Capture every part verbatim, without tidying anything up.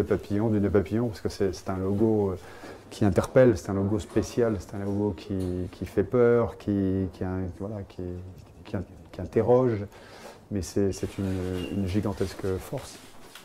papillon, du nœud papillon, parce que c'est un logo qui interpelle, c'est un logo spécial, c'est un logo qui, qui fait peur, qui, qui, voilà, qui, qui, qui interroge, mais c'est une, une gigantesque force.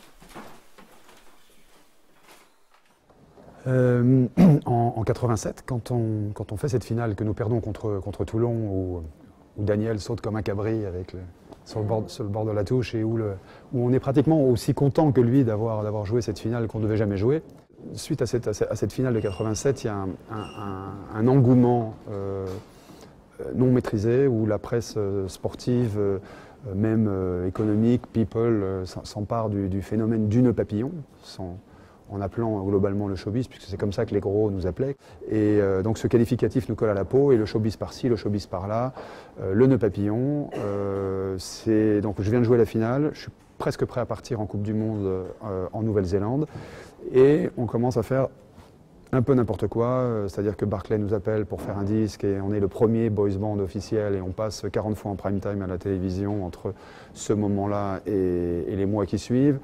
Euh, en, en quatre-vingt-sept, quand on, quand on fait cette finale que nous perdons contre, contre Toulon, où, où Daniel saute comme un cabri avec le, sur, le bord, sur le bord de la touche, et où, le, où on est pratiquement aussi content que lui d'avoir joué cette finale qu'on ne devait jamais jouer. Suite à cette, à cette finale de quatre-vingt-sept, il y a un, un, un engouement euh, non maîtrisé, où la presse sportive, euh, même euh, économique, people, euh, s'empare du, du phénomène du nœud papillon, sans, en appelant globalement le showbiz, puisque c'est comme ça que les gros nous appelaient. Et euh, donc ce qualificatif nous colle à la peau, et le showbiz par-ci, le showbiz par-là, euh, le nœud papillon. Euh, c'est donc je viens de jouer la finale, je suis presque prêt à partir en Coupe du Monde euh, en Nouvelle-Zélande, et on commence à faire un peu n'importe quoi, c'est-à-dire que Barclay nous appelle pour faire un disque, et on est le premier boys band officiel, et on passe quarante fois en prime time à la télévision entre ce moment-là et, et les mois qui suivent.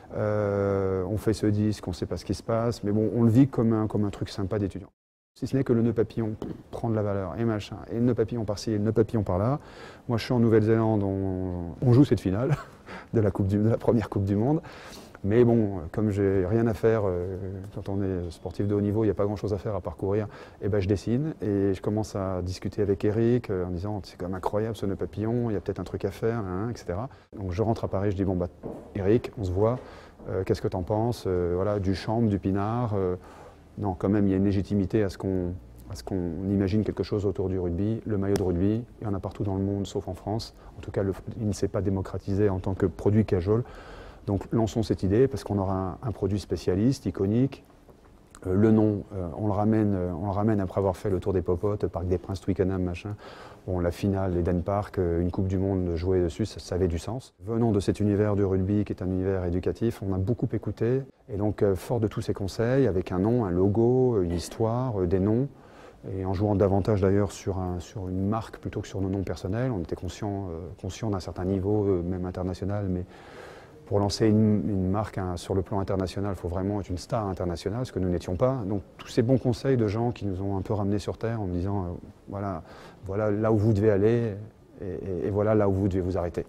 Euh, on fait ce disque, on ne sait pas ce qui se passe, mais bon, on le vit comme un, comme un truc sympa d'étudiant. Si ce n'est que le nœud papillon prend de la valeur, et machin, et le nœud papillon par-ci, et le nœud papillon par-là. Moi, je suis en Nouvelle-Zélande, on, on joue cette finale de la, coupe du, de la première Coupe du Monde. Mais bon, comme j'ai rien à faire, euh, quand on est sportif de haut niveau, il n'y a pas grand-chose à faire à parcourir, et ben je dessine, et je commence à discuter avec Eric euh, en disant c'est quand même incroyable ce nœud papillon, il y a peut-être un truc à faire, hein, et cetera. Donc je rentre à Paris, je dis bon bah Eric, on se voit, euh, qu'est-ce que t'en penses, euh, voilà, du chambre, du pinard, euh, non quand même il y a une légitimité à ce qu'on à ce qu'on imagine quelque chose autour du rugby. Le maillot de rugby, il y en a partout dans le monde sauf en France, en tout cas le, il ne s'est pas démocratisé en tant que produit casual. Donc lançons cette idée parce qu'on aura un, un produit spécialiste, iconique. Euh, le nom, euh, on, le ramène, euh, on le ramène après avoir fait le tour des popotes, Parc des Princes, Twickenham, machin. Bon, la finale, Eden Park, euh, une Coupe du Monde jouée dessus, ça, ça avait du sens. Venant de cet univers du rugby qui est un univers éducatif, on a beaucoup écouté. Et donc, euh, fort de tous ces conseils, avec un nom, un logo, une histoire, euh, des noms, et en jouant davantage d'ailleurs sur, un, sur une marque plutôt que sur nos noms personnels, on était conscient, euh, conscient d'un certain niveau, euh, même international, mais pour lancer une, une marque hein, sur le plan international, il faut vraiment être une star internationale, ce que nous n'étions pas. Donc tous ces bons conseils de gens qui nous ont un peu ramenés sur Terre en me disant euh, voilà, voilà là où vous devez aller et, et, et voilà là où vous devez vous arrêter.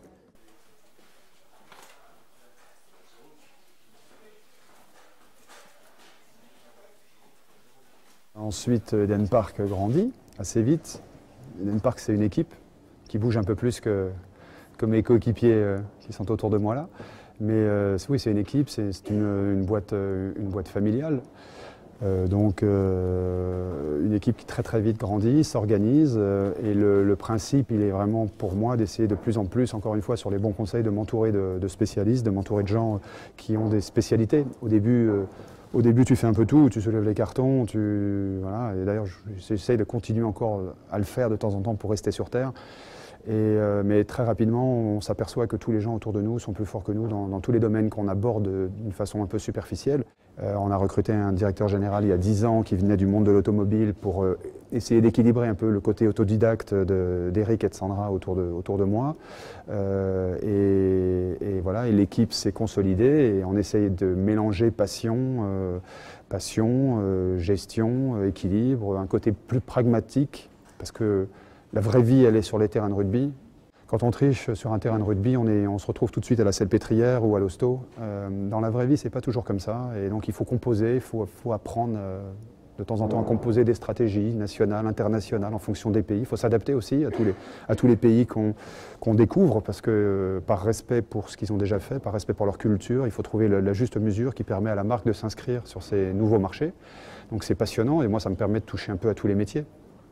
Ensuite, Eden Park grandit assez vite. Eden Park, c'est une équipe qui bouge un peu plus que comme mes coéquipiers euh, qui sont autour de moi là. Mais euh, oui, c'est une équipe, c'est une, une, boîte, euh, une boîte familiale. Euh, donc euh, une équipe qui très très vite grandit, s'organise. Euh, et le, le principe, il est vraiment pour moi d'essayer de plus en plus, encore une fois sur les bons conseils, de m'entourer de, de spécialistes, de m'entourer de gens qui ont des spécialités. Au début, euh, au début tu fais un peu tout, tu soulèves les cartons, tu, voilà. Et d'ailleurs j'essaye de continuer encore à le faire de temps en temps pour rester sur Terre. Et, euh, mais très rapidement, on s'aperçoit que tous les gens autour de nous sont plus forts que nous dans, dans tous les domaines qu'on aborde d'une façon un peu superficielle. Euh, on a recruté un directeur général il y a dix ans qui venait du monde de l'automobile pour euh, essayer d'équilibrer un peu le côté autodidacte d'Eric et de Sandra autour de, autour de moi. Euh, et, et voilà, et l'équipe s'est consolidée et on essaye de mélanger passion, euh, passion euh, gestion, euh, équilibre, un côté plus pragmatique parce que la vraie vie, elle est sur les terrains de rugby. Quand on triche sur un terrain de rugby, on, est, on se retrouve tout de suite à la Salpêtrière ou à l'hosto. Euh, dans la vraie vie, c'est pas toujours comme ça. Et donc, il faut composer, il faut, faut apprendre euh, de temps en temps à composer des stratégies nationales, internationales, en fonction des pays. Il faut s'adapter aussi à tous les, à tous les pays qu'on qu'on découvre, parce que euh, par respect pour ce qu'ils ont déjà fait, par respect pour leur culture, il faut trouver la, la juste mesure qui permet à la marque de s'inscrire sur ces nouveaux marchés. Donc, c'est passionnant et moi, ça me permet de toucher un peu à tous les métiers.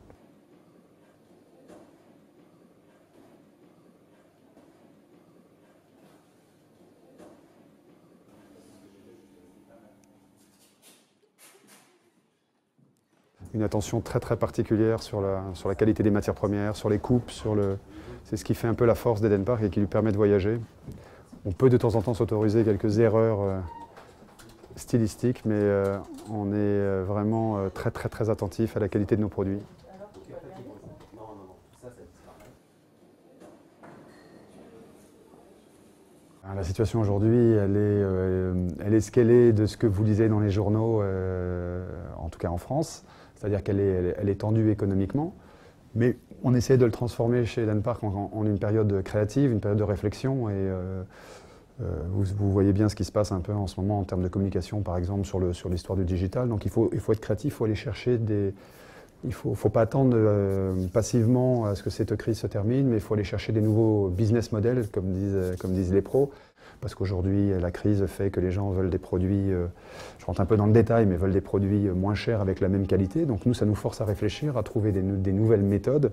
Une attention très très particulière sur la, sur la qualité des matières premières, sur les coupes, sur le... c'est ce qui fait un peu la force d'Eden Park et qui lui permet de voyager. On peut de temps en temps s'autoriser quelques erreurs euh, stylistiques, mais euh, on est euh, vraiment euh, très très très attentif à la qualité de nos produits. La situation aujourd'hui, elle, euh, elle est ce qu'elle est de ce que vous lisez dans les journaux, euh, en tout cas en France. C'est-à-dire qu'elle est, elle est, elle est tendue économiquement, mais on essaie de le transformer chez Eden Park en, en une période créative, une période de réflexion. Et euh, euh, vous, vous voyez bien ce qui se passe un peu en ce moment en termes de communication, par exemple, sur le, sur l'histoire du digital. Donc il faut, il faut être créatif, il faut aller chercher des... Il ne faut, faut pas attendre euh, passivement à ce que cette crise se termine, mais il faut aller chercher des nouveaux business models, comme disent, comme disent les pros. Parce qu'aujourd'hui, la crise fait que les gens veulent des produits, euh, je rentre un peu dans le détail, mais veulent des produits moins chers avec la même qualité. Donc nous, ça nous force à réfléchir, à trouver des, des nouvelles méthodes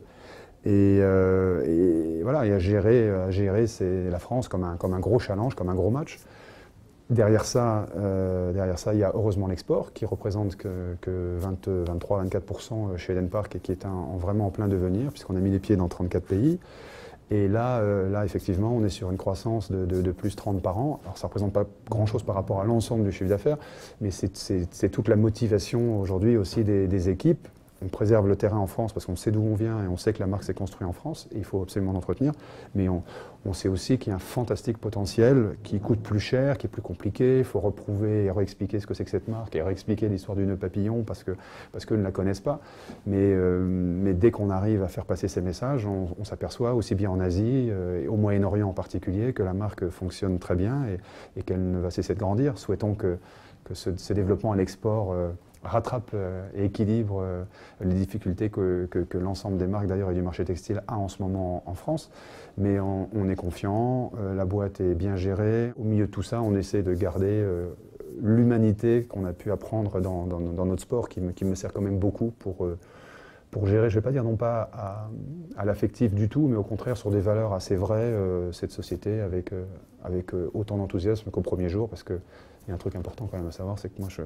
et, euh, et, voilà, et à gérer, à gérer la France comme un, comme un gros challenge, comme un gros match. Derrière ça, euh, derrière ça, il y a heureusement l'export qui représente que, que vingt-trois à vingt-quatre pour cent chez Eden Park et qui est un, en, vraiment en plein devenir puisqu'on a mis les pieds dans trente-quatre pays. Et là, euh, là, effectivement, on est sur une croissance de, de, de plus trente par an. Alors ça ne représente pas grand-chose par rapport à l'ensemble du chiffre d'affaires, mais c'est toute la motivation aujourd'hui aussi des, des équipes. On préserve le terrain en France parce qu'on sait d'où on vient et on sait que la marque s'est construite en France et il faut absolument l'entretenir. Mais on, on sait aussi qu'il y a un fantastique potentiel qui coûte plus cher, qui est plus compliqué. Il faut reprouver et réexpliquer ce que c'est que cette marque et réexpliquer l'histoire du nœud papillon parce que parce qu'eux ne la connaissent pas. Mais, euh, mais dès qu'on arrive à faire passer ces messages, on, on s'aperçoit aussi bien en Asie euh, et au Moyen-Orient en particulier que la marque fonctionne très bien et, et qu'elle ne va cesser de grandir. Souhaitons que, que ce, ce développement à l'export euh, rattrape euh, et équilibre euh, les difficultés que, que, que l'ensemble des marques d'ailleurs et du marché textile a en ce moment en, en France. Mais on, on est confiant, euh, la boîte est bien gérée. Au milieu de tout ça, on essaie de garder euh, l'humanité qu'on a pu apprendre dans, dans, dans notre sport qui me, qui me sert quand même beaucoup pour, euh, pour gérer, je ne vais pas dire non pas à, à l'affectif du tout, mais au contraire sur des valeurs assez vraies, euh, cette société avec, euh, avec euh, autant d'enthousiasme qu'au premier jour, parce qu'il y a un truc important quand même à savoir, c'est que moi je...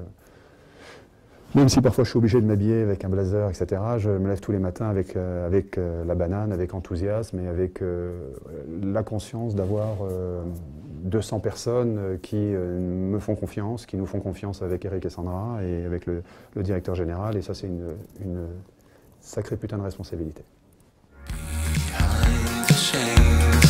Même si parfois je suis obligé de m'habiller avec un blazer, et cetera, je me lève tous les matins avec, euh, avec euh, la banane, avec enthousiasme et avec euh, la conscience d'avoir euh, deux cents personnes qui euh, me font confiance, qui nous font confiance avec Eric et Sandra et avec le, le directeur général. Et ça, c'est une, une sacrée putain de responsabilité. Behind the shade.